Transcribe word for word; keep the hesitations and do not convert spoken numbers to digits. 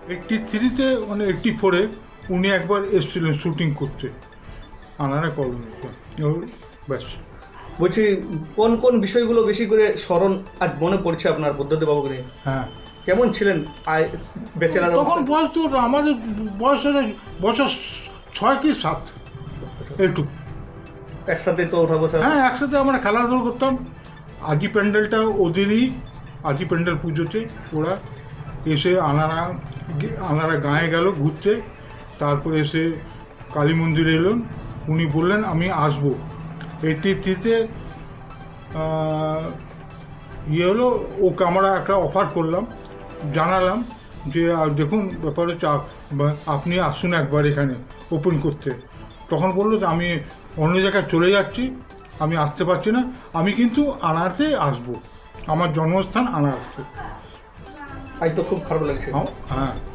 Eighty থ্রিতে মানে eighty ফোরে উনি একবার এসেছিলেন শুটিং করতে আনারা কলোনিতে, ব্যাস। বলছি কোন কোন বিষয়গুলো বেশি করে স্মরণ আজ মনে পড়ছে আপনার বুদ্ধদেব বাবুকে নিয়ে? হ্যাঁ, কেমন ছিলেন ব্যাচেলার? তখন বয়স তো আমাদের বয়সের বছর ছয় কি সাত একটু একসাথে তো ওঠা বসা। হ্যাঁ, একসাথে আমরা খেলাধুলো করতাম। আজি প্যান্ডেলটা ওদেরই, আজি প্যান্ডেল পুজোতে ওরা এসে আনারা আনারা গাঁয়ে গেল ঘুরতে, তারপরে এসে কালী মন্দিরে এলেন, উনি বললেন আমি আসবো। এইটি থ্রিতে ইয়ে হলো, ওকে আমরা একটা অফার করলাম, জানালাম যে দেখুন ব্যাপার হচ্ছে আপনি আসুন একবার এখানে ওপেন করতে। তখন বললো যে আমি অন্য জায়গায় চলে যাচ্ছি, আমি আসতে পারছি না, আমি কিন্তু আনারতে আসবো, আমার জন্মস্থান আনারতে। আজ তো খুব খারাপ লাগছে। হ্যাঁ।